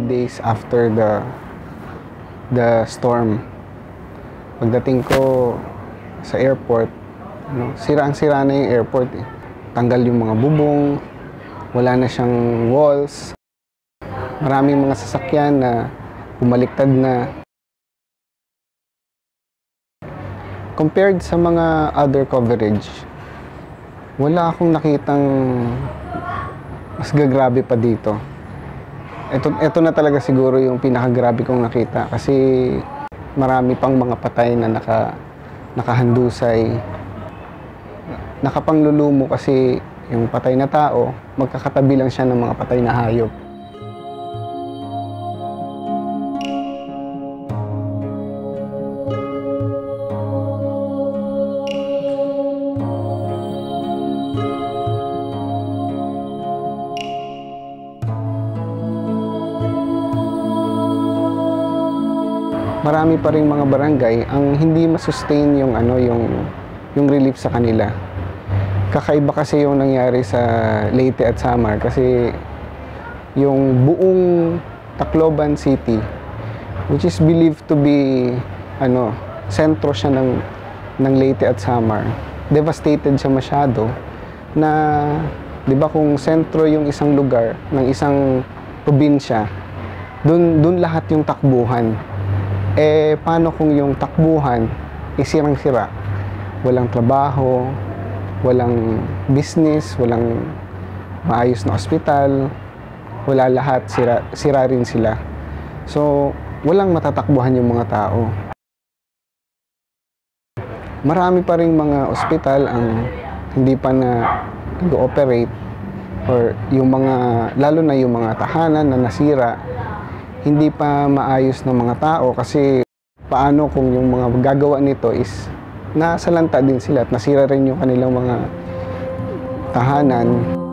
days after the storm. Pagdating ko sa airport, sirang-sira na yung airport eh. Tanggal yung mga bubong, wala na siyang walls. Maraming mga sasakyan na bumaliktad na. Compared sa mga other coverage, wala akong nakitang mas gagrabe pa dito. Ito na talaga siguro yung pinakagrabe kong nakita kasi marami pang mga patay na nakahandusay. Nakapanglulumo kasi yung patay na tao, magkakatabi lang siya ng mga patay na hayop. Marami pa rin mga barangay ang hindi masustain yung relief sa kanila. Kakaiba kasi yung nangyari sa Leyte at Samar kasi yung buong Tacloban City, which is believed to be sentro siya ng Leyte at Samar, devastated siya masyado na 'di ba kung sentro yung isang lugar ng isang probinsya, dun lahat yung takbuhan. Paano kung yung takbuhan sirang-sira? Walang trabaho, walang business, walang maayos na ospital, wala lahat, sira rin sila. So, walang matatakbuhan yung mga tao. Marami pa ring mga ospital ang hindi pa na nag-ooperate or yung mga, lalo na yung mga tahanan na nasira, hindi pa maayos ng mga tao kasi paano kung yung mga gagawa nito is nasalanta din sila at nasira rin yung kanilang mga tahanan.